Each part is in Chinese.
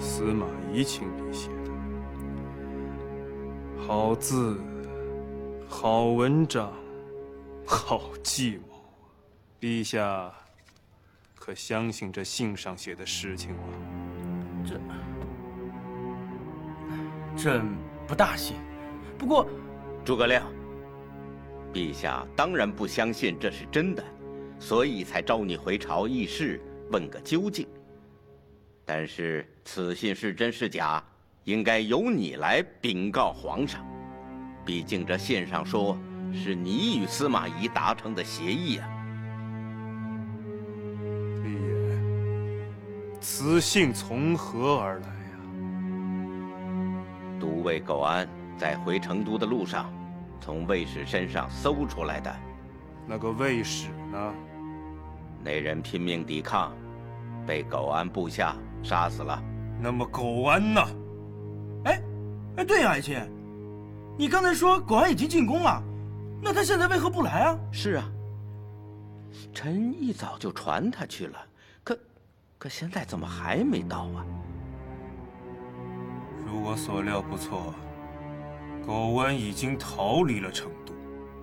司马懿亲笔写的，好字，好文章，好计谋啊！陛下可相信这信上写的事情吗？ 朕不大信。不过， 诸葛亮，陛下当然不相信这是真的，所以才召你回朝议事，问个究竟。但是此信是真是假，应该由你来禀告皇上。毕竟这信上说是你与司马懿达成的协议啊。 立言，此信从何而来呀？ 都尉苟安在回成都的路上，从卫士身上搜出来的。 那个卫士呢？ 那人拼命抵抗，被苟安部下杀死了。 那么苟安呢？ 哎，对呀，爱卿，你刚才说苟安已经进宫了，那他现在为何不来啊？ 是啊，臣一早就传他去了，可现在怎么还没到啊？ 如我所料不错，苟安已经逃离了成都。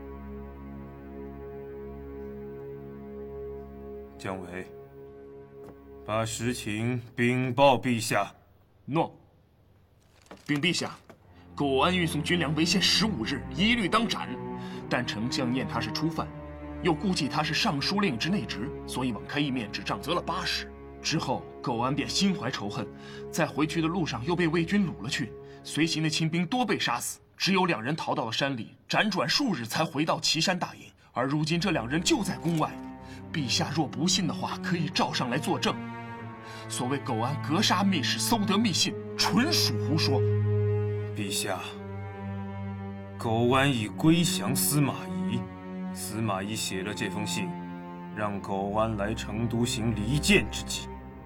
姜维，把实情禀报陛下。 诺。禀陛下，苟安运送军粮为限15日，一律当斩。但丞相念他是初犯，又估计他是尚书令之内职，所以网开一面，只杖责了80。之后，苟安便心怀仇恨，在回去的路上又被魏军掳了去，随行的亲兵多被杀死，只有2人逃到了山里，辗转数日才回到岐山大营。而如今这2人就在宫外，陛下若不信的话，可以召上来作证。所谓苟安格杀密使，搜得密信，纯属胡说。 陛下，苟安已归降司马懿，司马懿写了这封信，让苟安来成都行离间之计。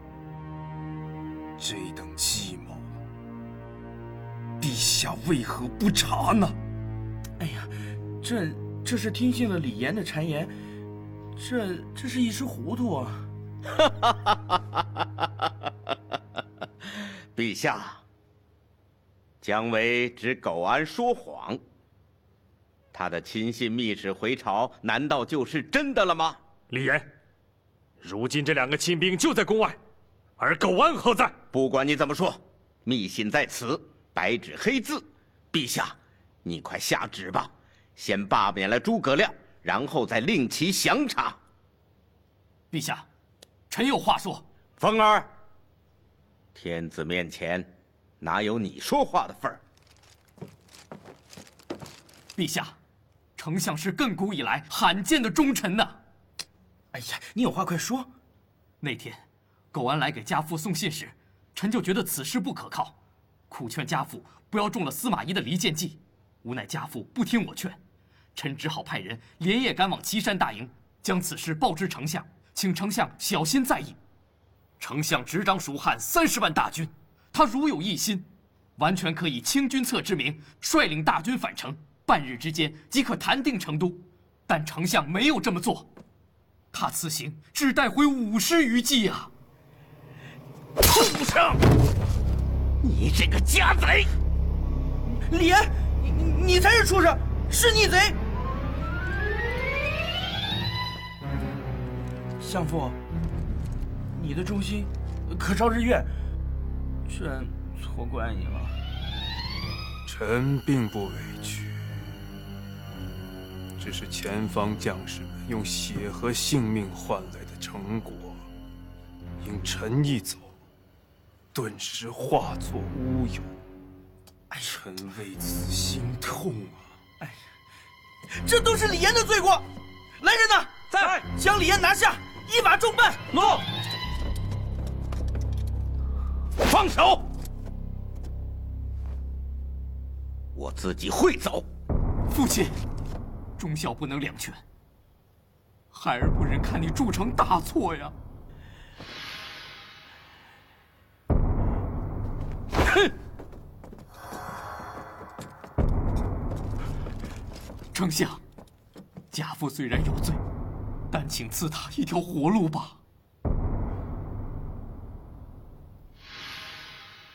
这等计谋，陛下为何不查呢？ 哎呀，这是听信了李严的谗言，这是一时糊涂啊。 陛下，姜维指苟安说谎，他的亲信密使回朝，难道就是真的了吗？ 李严，如今这2个亲兵就在宫外，而苟安何在？ 不管你怎么说，密信在此，白纸黑字。陛下，你快下旨吧，先罢免了诸葛亮，然后再令其详查。 陛下，臣有话说。 风儿，天子面前哪有你说话的份儿？ 陛下，丞相是亘古以来罕见的忠臣呐。 哎呀，你有话快说。 那天，苟安来给家父送信时，臣就觉得此事不可靠，苦劝家父不要中了司马懿的离间计，无奈家父不听我劝，臣只好派人连夜赶往岐山大营，将此事报知丞相，请丞相小心在意。丞相执掌蜀汉30万大军，他如有一心，完全可以清君侧之名，率领大军返程，半日之间即可谈定成都。但丞相没有这么做，他此行只带回50余骑啊！ 畜生！你这个家贼！ 李严，你才是畜生，是逆贼！相父，你的忠心可照日月，朕错怪你了。 臣并不委屈，只是前方将士们用血和性命换来的成果，因臣一走，顿时化作乌有。臣为此心痛啊！ 哎呀，这都是李严的罪过。来人呐， 在， 将李严拿下，依法重办。 诺。 放手！我自己会走。 父亲，忠孝不能两全，孩儿不忍看你铸成大错呀！ 哼！ 丞相，家父虽然有罪，但请赐他一条活路吧。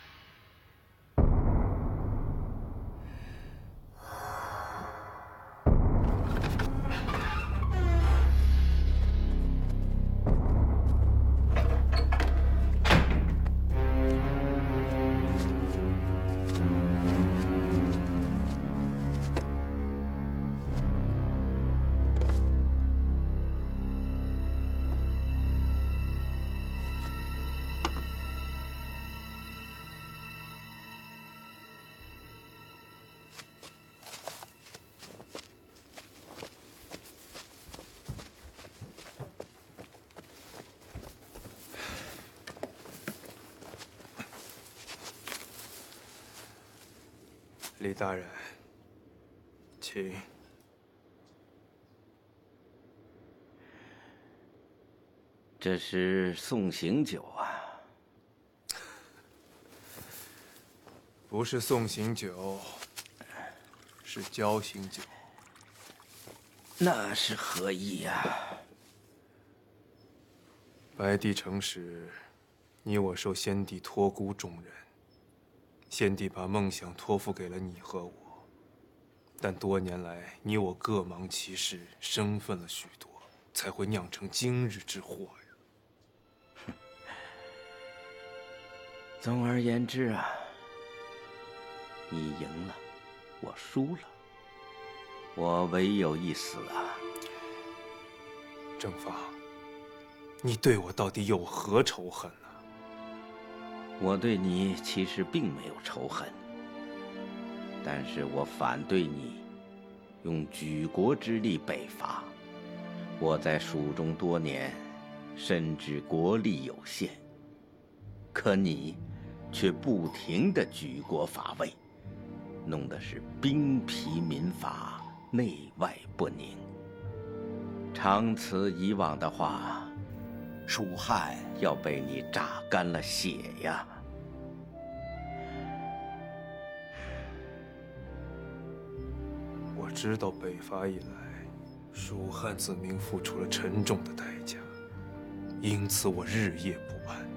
李大人，请。 这是送行酒啊。 不是送行酒，是交行酒。 那是何意呀？ 白帝城时，你我受先帝托孤重任，先帝把梦想托付给了你和我。但多年来，你我各忙其事，生分了许多，才会酿成今日之祸呀。 总而言之啊，你赢了，我输了，我唯有一死啊！ 正方，你对我到底有何仇恨呢？ 我对你其实并没有仇恨，但是我反对你用举国之力北伐。我在蜀中多年，深知国力有限，可你却不停地举国伐魏，弄得是兵疲民乏，内外不宁。长此以往的话，蜀汉要被你榨干了血呀！ 我知道北伐以来，蜀汉子民付出了沉重的代价，因此我日夜不安。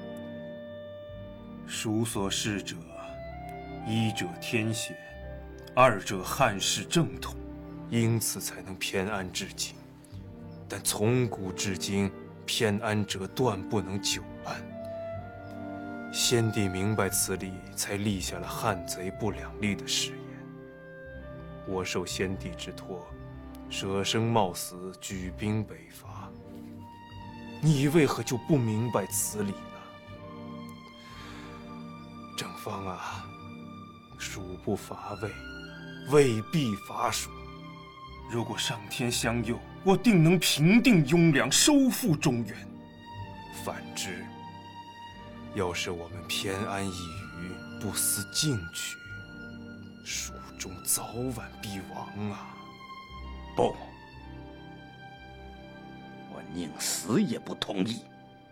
蜀所事者，一者天险，二者汉室正统，因此才能偏安至今。但从古至今，偏安者断不能久安。先帝明白此理，才立下了汉贼不两立的誓言。我受先帝之托，舍生冒死，举兵北伐。你为何就不明白此理呢？正方啊，蜀不伐魏，魏必伐蜀。如果上天相佑，我定能平定雍凉，收复中原。反之，要是我们偏安一隅，不思进取，蜀中早晚必亡啊！ 不，我宁死也不同意。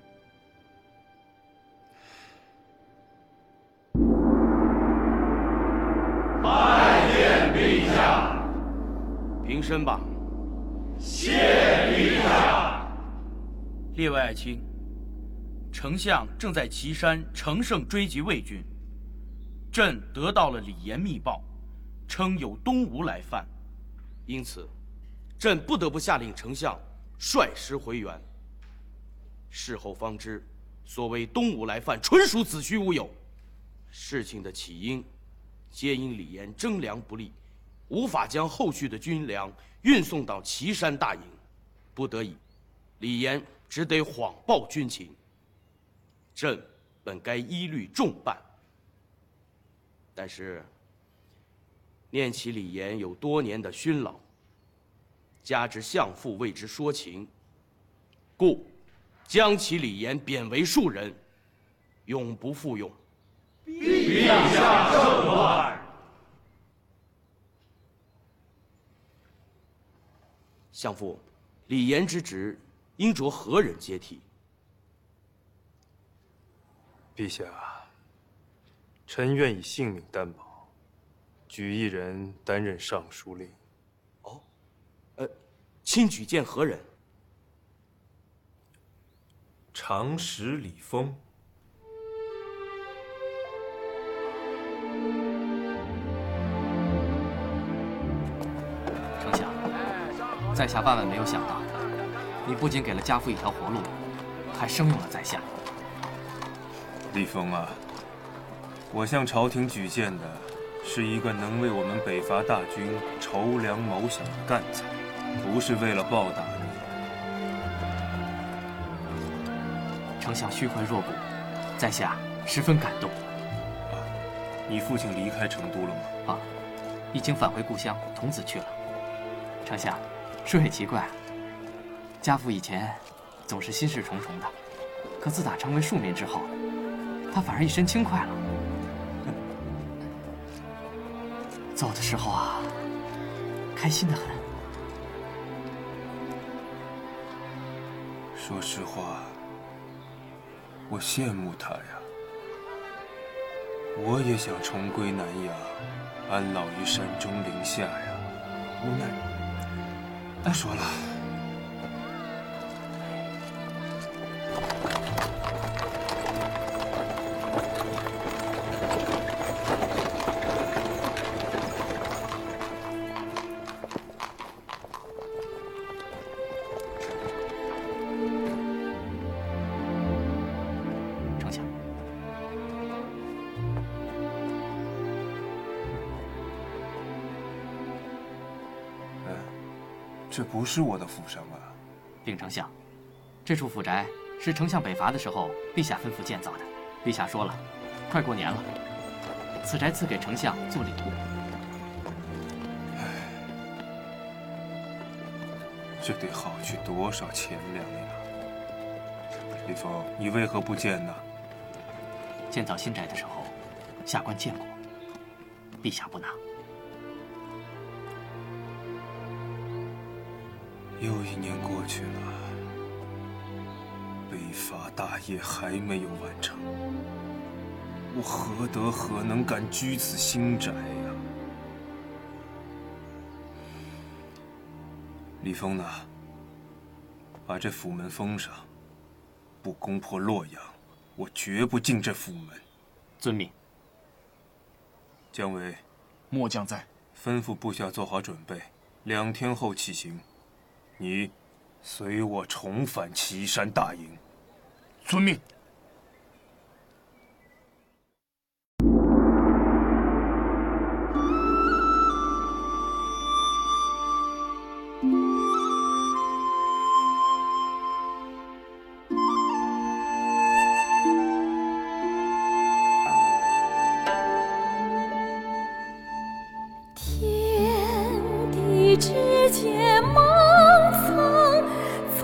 拜见陛下。 平身吧。 谢陛下。 列位爱卿，丞相正在岐山乘胜追击魏军，朕得到了李严密报，称有东吴来犯，因此，朕不得不下令丞相率师回援。事后方知，所谓东吴来犯，纯属子虚乌有。事情的起因，皆因李严征粮不力，无法将后续的军粮运送到岐山大营，不得已，李严只得谎报军情。朕本该依律重办，但是念其李严有多年的勋劳，加之相父为之说情，故将其李严贬为庶人，永不复用。 陛下圣断。 相父，李严之职应着何人接替？ 陛下，臣愿以性命担保，举一人担任尚书令。 哦，卿举荐何人？ 长史李丰。 丞相，在下万万没有想到，你不仅给了家父一条活路，还声用了在下。 李丰啊，我向朝廷举荐的是一个能为我们北伐大军筹粮谋饷的干才，不是为了报答你。 丞相虚怀若谷，在下十分感动。 你父亲离开成都了吗？ 已经返回故乡童子去了。丞相，说也奇怪，家父以前总是心事重重的，可自打成为庶民之后，他反而一身轻快了。 走的时候啊，开心得很。 说实话，我羡慕他呀。我也想重归南阳，安老于山中林下呀。无奈，不说了。 丞相， 这不是我的府上啊。 禀丞相，这处府宅是丞相北伐的时候陛下吩咐建造的。陛下说了，快过年了，此宅赐给丞相做礼物。 这得耗去多少钱粮呀！李峰，你为何不建呢？ 建造新宅的时候，下官见过，陛下不拿。 又1年过去了，北伐大业还没有完成，我何能敢居此新宅呀？李峰呢？把这府门封上，不攻破洛阳，我绝不进这府门。 遵命。 姜维， 末将在。 吩咐部下做好准备，2天后起行。你随我重返岐山大营。 遵命。 天地之间茫苍苍，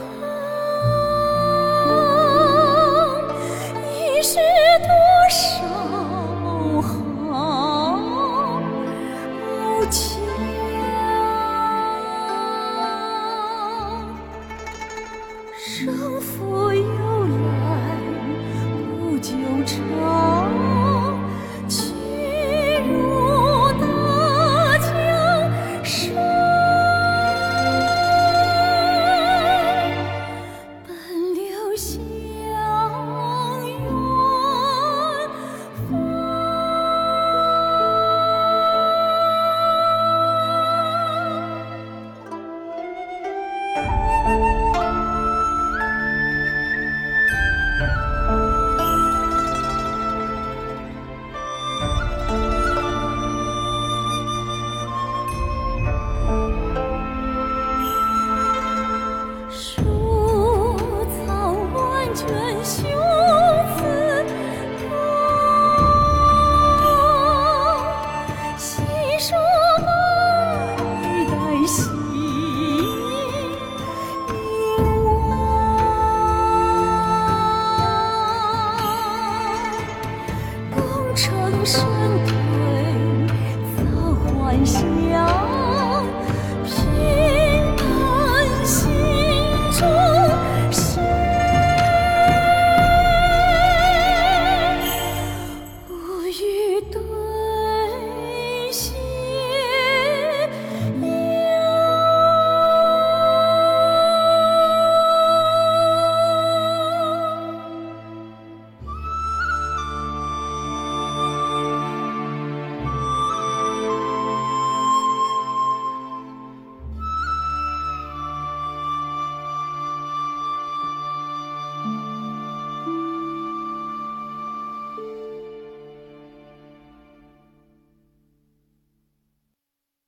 已是多少豪强。生父有来不久长，去如大江水。奔流向远树草万卷雄姿高，细说2代兴亡，功成身